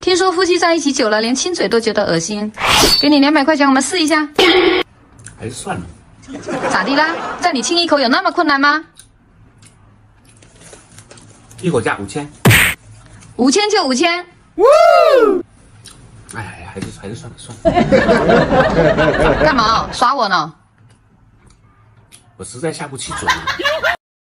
听说夫妻在一起久了，连亲嘴都觉得恶心。给你200块钱，我们试一下。 还是算了。 咋地啦？在你亲一口有那么困难吗一口价5000。 5000就5000。 哎，还是算了。 干嘛？耍我呢？ 我实在下不去嘴。